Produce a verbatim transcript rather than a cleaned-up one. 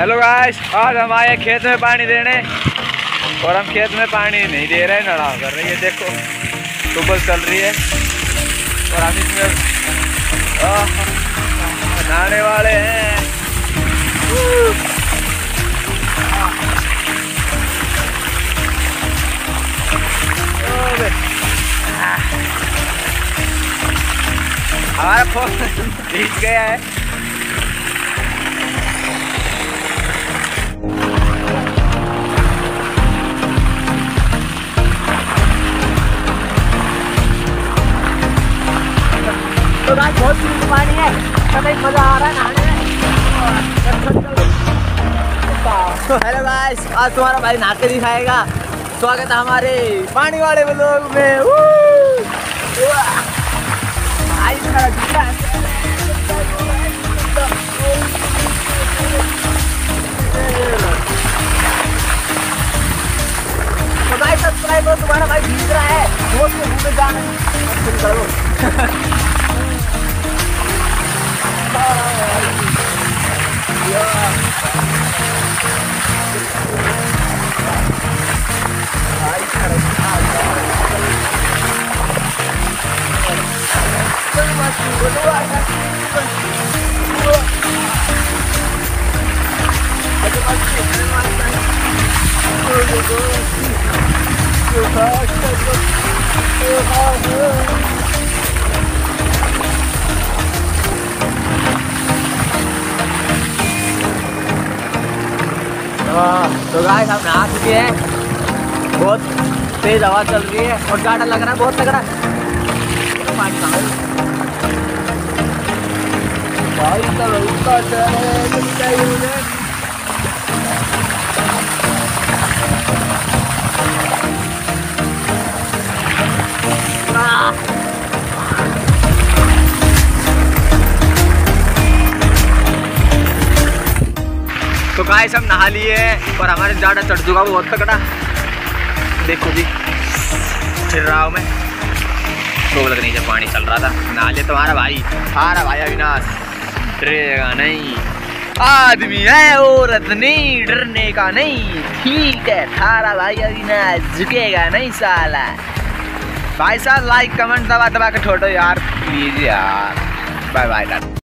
Hello guys, आज हम आए खेत में पानी देने और हम खेत में पानी नहीं दे रहे, नड़ाव कर रही है। देखो सुबह चल रही है और हम इसमें नहाने वाले हैं। हमारा फोन भीग गया है। तो आज बहुत सी पानी है, कभी मजा आ रहा है नहाने में। तो हेलो गाइस, आज तुम्हारा भाई नहा के दिखाएगा। स्वागत है हमारे पानी वाले व्लॉग में। तो भाई सब्सक्राइब करो, तुम्हारा भाई भीग रहा है, रोज के घूमने जाना है। तो गाइस हम नहा चुके हैं, बहुत तेज हवा चल रही है और गाड़ा लग रहा है बहुत तगड़ा। पानी कहाँ भाई तो गाइस हम नहा लिए और हमारे जाड़ा चढ़ चुका बहुत तगड़ा। देखो जी फिर रहा हूँ मैं, तो लग नहीं जब पानी चल रहा था। नहा लिया तुम्हारा भाई, हमारा भाई अविनाश डरेगा नहीं, आदमी है औरत नहीं, डरने का नहीं। ठीक है, थारा भाई अविनाश झुकेगा नहीं साला। भाई साहब लाइक कमेंट दबा दबा के ठोड़ो यार प्लीज यार। Bye bye.